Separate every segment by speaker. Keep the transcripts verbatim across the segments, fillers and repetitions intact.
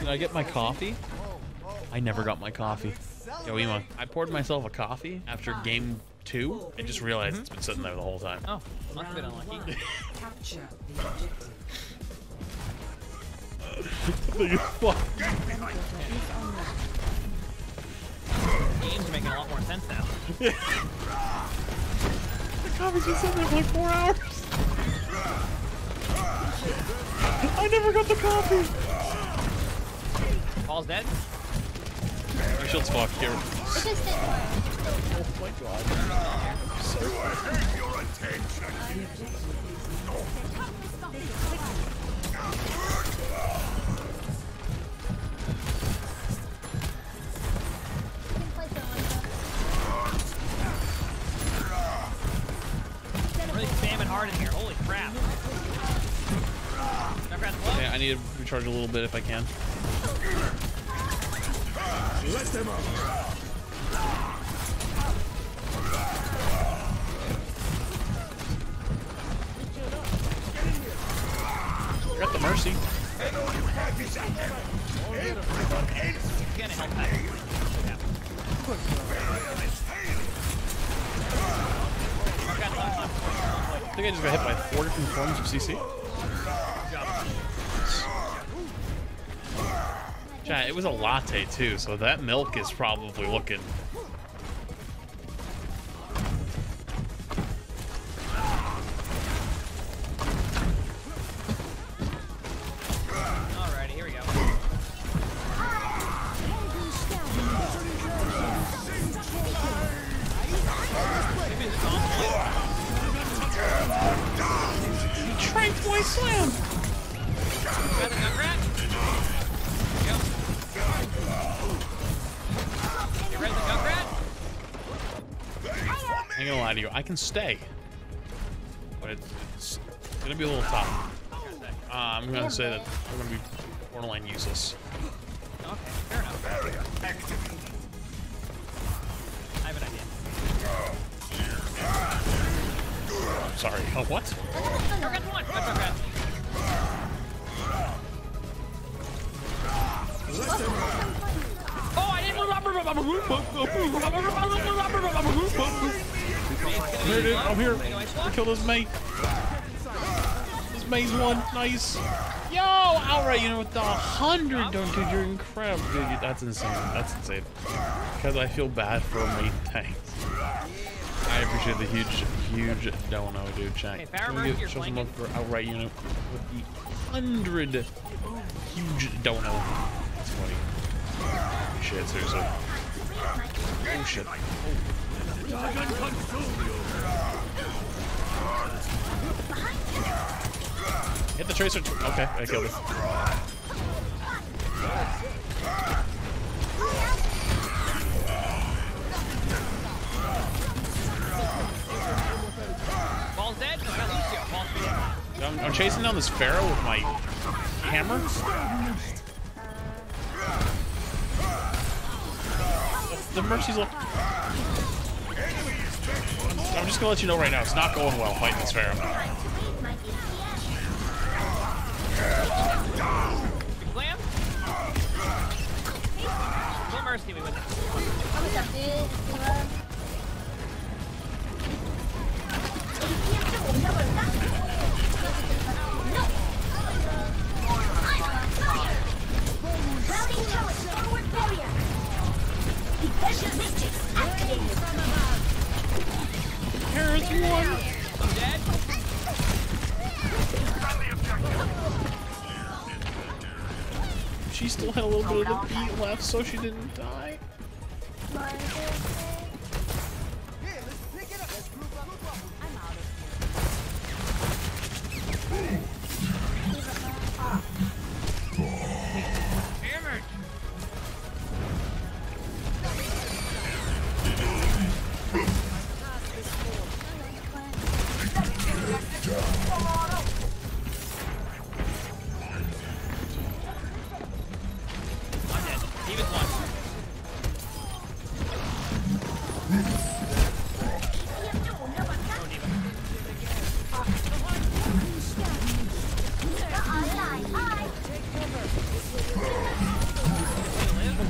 Speaker 1: Did I get my coffee? I never got my coffee. Yo, Emo, I poured myself a coffee after game two. I just realized mm-hmm. it's been sitting there the whole time.
Speaker 2: Oh, must have been unlucky.
Speaker 3: Capture the objective.
Speaker 1: Fuck.
Speaker 2: Game's making a lot more sense now.
Speaker 1: The coffee's been sitting there for like four hours. I never got the coffee.
Speaker 2: Paul's dead.
Speaker 1: My shield's fucked here. Oh my god. So your attention.
Speaker 2: Really spamming hard in here. Holy crap.
Speaker 1: Okay, I need to recharge a little bit if I can. Let them up. I got the mercy.
Speaker 2: Gonna help that.
Speaker 1: I think I just got hit by four different forms of C C. Chat, it was a latte too, so that milk is probably looking.
Speaker 2: Alrighty, here we go.
Speaker 1: He tranked my slam. I ain't gonna lie to you, I can stay, but it's, it's gonna be a little tough. Uh, I'm gonna say that we're gonna be borderline useless.
Speaker 2: Okay, fair enough. I have an idea.
Speaker 1: I'm sorry. Oh, what?
Speaker 2: Jorgen one. Go, Jorgen. Oh, I didn't.
Speaker 1: Here it is. I'm here. Kill this mate. This mate's one. Nice. Yo, outright, you know, with the hundred, don't dude, you're incredible. Dude, that's insane. That's insane. Because I feel bad for me. Thanks. I appreciate the huge, huge dono, dude. Chat.
Speaker 2: Hey,
Speaker 1: Can we give, show some love for outright unit with the hundred huge dono. That's funny. Shit, seriously. Oh shit. Oh. Hit the tracer. Okay, I killed it.
Speaker 2: Ball's dead. I got Lucio. Ball's dead.
Speaker 1: I'm, I'm chasing down this Pharaoh with my hammer. The mercy's look. I'm just gonna let you know right now, it's not going well fighting this Pharaoh.
Speaker 2: Slam. No mercy, we win.
Speaker 1: Here's one.
Speaker 2: I'm dead.
Speaker 1: She still had a little bit of the beat left, so she didn't die.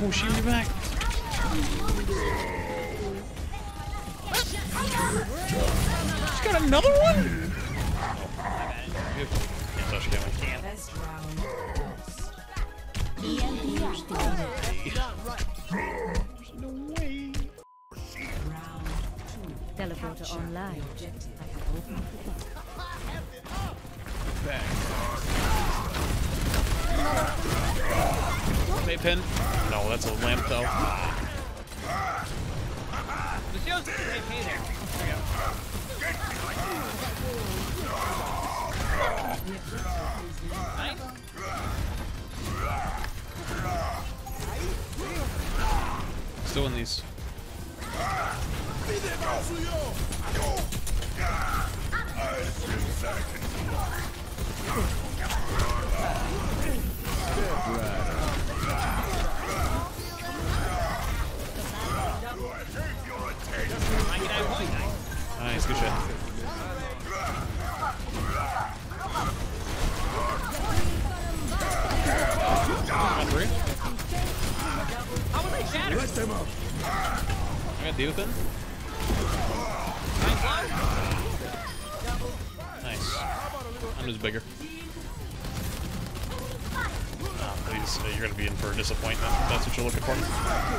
Speaker 1: Oh, shoot me back. She's got another one? Oh, can't touch camera.
Speaker 3: Best round
Speaker 1: There's no way.
Speaker 3: round two.
Speaker 4: Teleporter online.
Speaker 3: Objective.
Speaker 4: I have opened the door.
Speaker 1: May pin? No, that's a lamp though.
Speaker 2: Lucio's hey, hey there. There we go. Nice.
Speaker 1: Still in these.
Speaker 2: ninety-nine point nine.
Speaker 1: Nice, good shit. Got three.
Speaker 2: How was I shattered?
Speaker 1: I got D with it.
Speaker 2: Nine blow?
Speaker 1: Nice. I'm just bigger. Oh, please. You're gonna be in for a disappointment. If that's what you're looking for.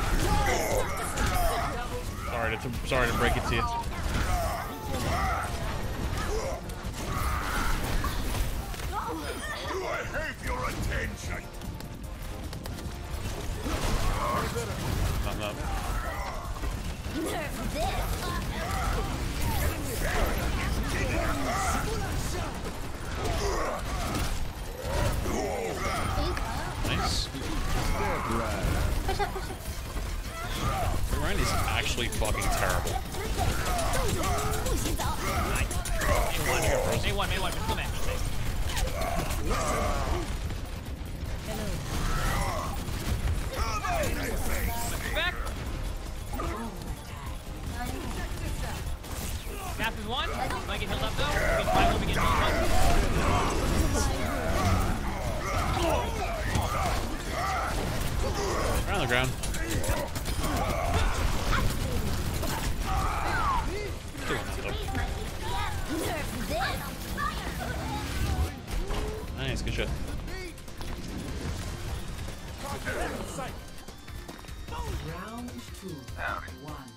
Speaker 1: Sorry to sorry to break it to you.
Speaker 5: I have your attention.
Speaker 1: Not, not. Nice. Ryan is actually fucking terrible.
Speaker 2: A one, A one, come at me. Back. Gap is one. Might get healed up though. We can find one, we get healed
Speaker 1: Right on the ground. Doing that though. Nice, good shot.
Speaker 3: Round two. One.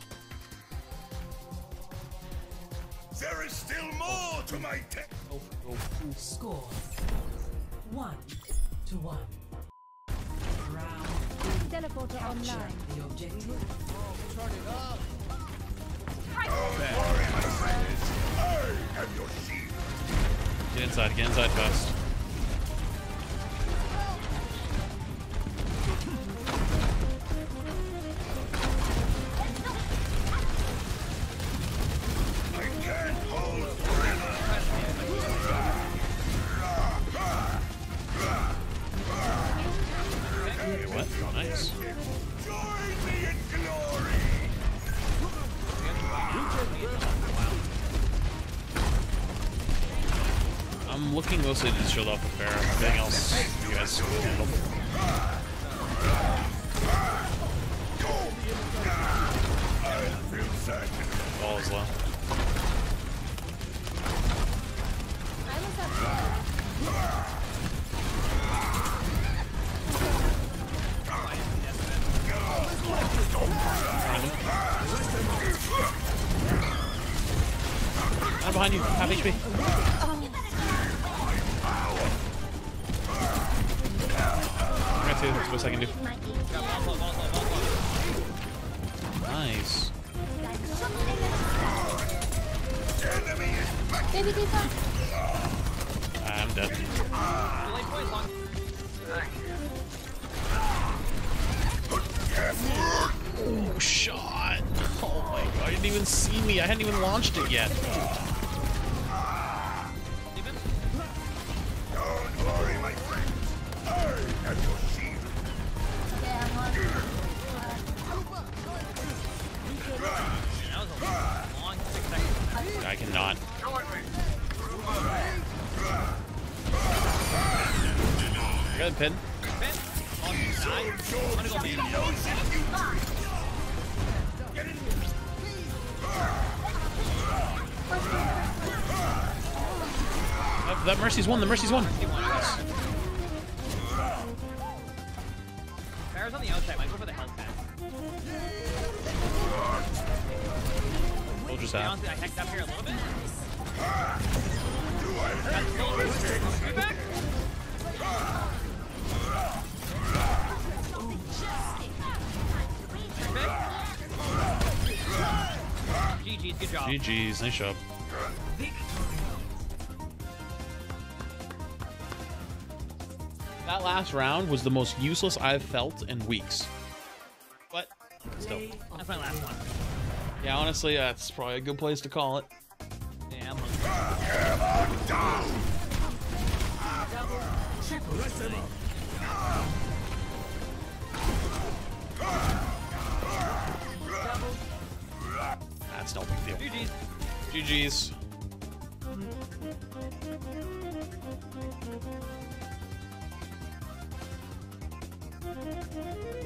Speaker 5: There is still more to my tech.
Speaker 1: Oh, oh.
Speaker 3: Score. One to one. Round
Speaker 4: Teleporter online.
Speaker 3: the objective.
Speaker 5: I have your shield.
Speaker 1: Get inside, get inside fast.
Speaker 5: I can't hold forever.
Speaker 1: Wait, what? Nice.
Speaker 5: Join me in glory.
Speaker 1: I'm looking mostly to just shield off the fair. Everything else, you guys can handle. Ball is low. I'm behind you. Half H P. I got two. That's the best I can do. Nice. I'm dead. Oh, shot. Oh my god. I didn't even see me. I hadn't even launched it yet.
Speaker 5: Don't worry, my friend. I have your shield.
Speaker 2: That was a long six seconds.
Speaker 1: I cannot.
Speaker 5: Join me.
Speaker 1: I got a pin.
Speaker 2: Ben, on your side. I'm gonna go beat him.
Speaker 1: That, that Mercy's won. The Mercy's won.
Speaker 2: Farrah's on the outside. Might go for the health pack.
Speaker 1: We'll just
Speaker 2: To be
Speaker 1: have.
Speaker 2: honest, I hecked up here a little bit. That's still a booster. Be back. G G's, good job.
Speaker 1: G G's, nice job. That last round was the most useless I've felt in weeks. But still.
Speaker 2: That's my last one.
Speaker 1: Yeah, honestly, that's probably a good place to call it.
Speaker 2: Yeah, I'm hungry.
Speaker 1: That's no big deal.
Speaker 2: G G's.
Speaker 1: G G's.
Speaker 3: Thank you.